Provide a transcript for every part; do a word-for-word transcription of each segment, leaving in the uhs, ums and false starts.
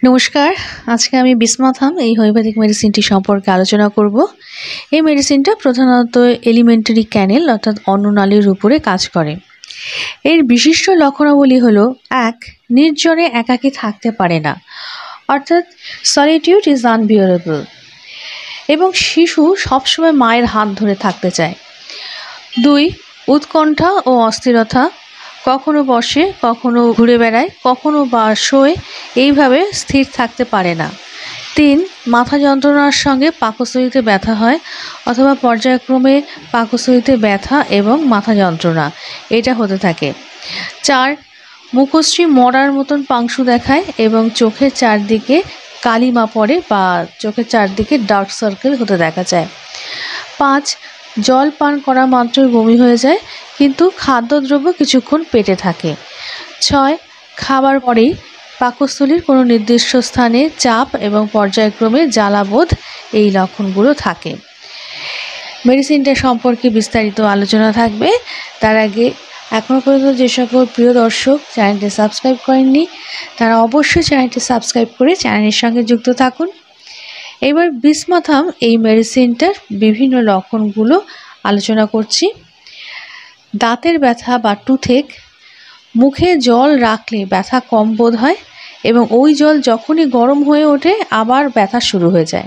নমস্কার। আজকে আমি বিসমাথাম এই হোমিওপ্যাথিক মেডিসিনটি সম্পর্কে আলোচনা করব। এই মেডিসিনটা প্রধানত এলিমেন্টারি ক্যানেল অর্থাৎ অন্ননালীর উপরে কাজ করে। এর বিশিষ্ট লক্ষণাবলী হলো এক, নির্জনে একাকী থাকতে পারে না, অর্থাৎ সলিটিউড ইজ আনবিয়ারেবল, এবং শিশু সবসময় মায়ের হাত ধরে থাকতে চায়। দুই, উৎকণ্ঠা ও অস্থিরতা, কখনো বসে, কখনো ঘুরে বেড়ায়, কখনো বা শোয়, এইভাবে স্থির থাকতে পারে না। তিন, মাথা যন্ত্রণার সঙ্গে পাকস্থলীতে ব্যথা হয় অথবা পর্যায়ক্রমে পাকস্থলীতে ব্যথা এবং মাথা যন্ত্রণা এটা হতে থাকে। চার, মুখশ্রী মরার মতন পাংশু দেখায় এবং চোখের চারদিকে কালিমা পড়ে বা চোখের চারদিকে ডার্ক সার্কেল হতে দেখা যায়। পাঁচ, জল পান করা মাত্রই বমি হয়ে যায়, কিন্তু খাদ্যদ্রব্য কিছুক্ষণ পেটে থাকে। ছয়, খাবার পরেই পাকস্থলীর কোনো নির্দিষ্ট স্থানে চাপ এবং পর্যায়ক্রমে জ্বালাবোধ এই লক্ষণগুলো থাকে। মেডিসিনটা সম্পর্কে বিস্তারিত আলোচনা থাকবে। তার আগে এখনও পর্যন্ত যে সকল প্রিয় দর্শক চ্যানেলটি সাবস্ক্রাইব করেননি তারা অবশ্যই চ্যানেলটি সাবস্ক্রাইব করে চ্যানেলের সঙ্গে যুক্ত থাকুন। এবার বিসমাথাম এই মেডিসিনটার বিভিন্ন লক্ষণগুলো আলোচনা করছি। দাঁতের ব্যথা বা টুথেক, মুখে জল রাখলে ব্যথা কম বোধ হয় এবং ওই জল যখনই গরম হয়ে ওঠে আবার ব্যথা শুরু হয়ে যায়।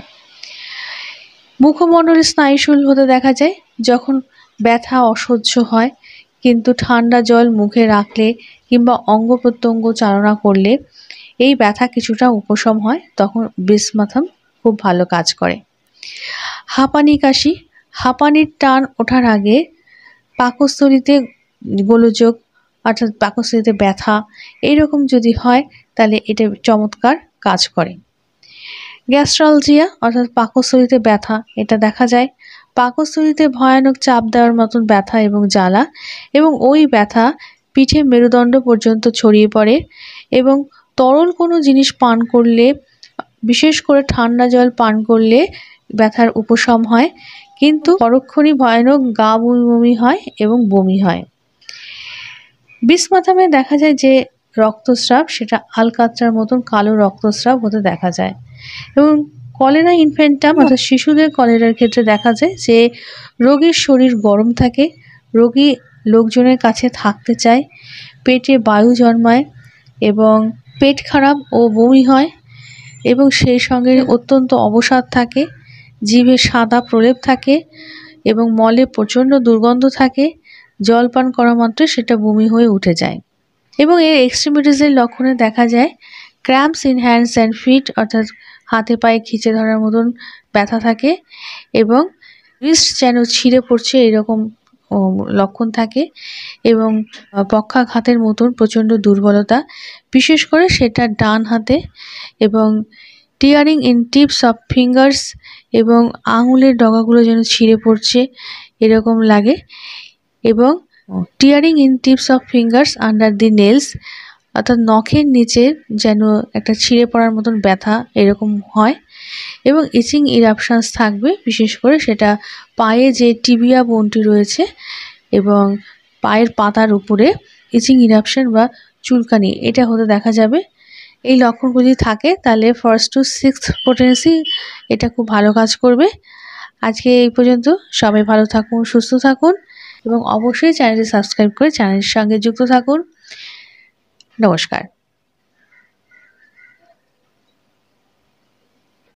মুখমণ্ডলে স্নায়ুশূল হতে দেখা যায় যখন ব্যথা অসহ্য হয়, কিন্তু ঠান্ডা জল মুখে রাখলে কিংবা অঙ্গ প্রত্যঙ্গ চালনা করলে এই ব্যথা কিছুটা উপশম হয়, তখন বিসমাথাম খুব ভালো কাজ করে। হাঁপানি কাশি, হাঁপানির টান ওঠার আগে পাকস্থলীতে গোলযোগ অর্থাৎ পাকস্থলীতে ব্যথা এইরকম যদি হয় তাহলে এটা চমৎকার কাজ করে। গ্যাস্ট্রালজিয়া অর্থাৎ পাকস্থলীতে ব্যথা, এটা দেখা যায় পাকস্থলীতে ভয়ানক চাপ দেওয়ার মতন ব্যথা এবং জ্বালা, এবং ওই ব্যথা পিঠে মেরুদণ্ড পর্যন্ত ছড়িয়ে পড়ে এবং তরল কোনো জিনিস পান করলে, বিশেষ করে ঠান্ডা জল পান করলে ব্যথার উপশম হয়, কিন্তু পরক্ষণই ভয়ানক গা বমি বমি হয় এবং বমি হয়। বিসমাথামে দেখা যায় যে রক্তস্রাব সেটা আলকাতরার মতন কালো রক্তস্রাব হতে দেখা যায়, এবং কলেরা ইনফ্যান্টাম অর্থাৎ শিশুদের কলেরার ক্ষেত্রে দেখা যায় যে রোগীর শরীর গরম থাকে, রোগী লোকজনের কাছে থাকতে চায়, পেটে বায়ু জন্মায় এবং পেট খারাপ ও বমি হয়, এবং সেই সঙ্গে অত্যন্ত অবসাদ থাকে, জিভে সাদা প্রলেপ থাকে এবং মলে প্রচণ্ড দুর্গন্ধ থাকে, জল পান করা মাত্র সেটা বমি হয়ে উঠে যায়। এবং এর এক্সট্রিমিটিসের লক্ষণে দেখা যায় cramps in hands and feet, অর্থাৎ হাতে পায়ে খিঁচে ধরার মতন ব্যথা থাকে এবং রিস্ট যেন ছিঁড়ে পড়ছে এরকম লক্ষণ থাকে, এবং পক্ষাঘাতের মতন প্রচণ্ড দুর্বলতা, বিশেষ করে সেটা ডান হাতে, এবং tearing in tips of fingers, এবং আঙুলের ডগাগুলো যেন ছিঁড়ে পড়ছে এরকম লাগে, এবং tearing in tips of fingers under the nails, অর্থাৎ নখের নিচে যেন একটা ছিঁড়ে পড়ার মতন ব্যথা এরকম হয়, এবং ইচিং ইরাপশানস থাকবে, বিশেষ করে সেটা পায়ে যে টিবিয়া বোনটি রয়েছে এবং পায়ের পাতার উপরে ইচিং ইরাপশান বা চুলকানি এটা হতে দেখা যাবে। এই লক্ষণগুলি থাকে তাহলে ফার্স্ট টু সিক্সথ পোটেন্সি এটা খুব ভালো কাজ করবে। আজকে এই পর্যন্ত। সবাই ভালো থাকুন, সুস্থ থাকুন এবং অবশ্যই চ্যানেলটি সাবস্ক্রাইব করে চ্যানেলের সঙ্গে যুক্ত থাকুন। নমস্কার।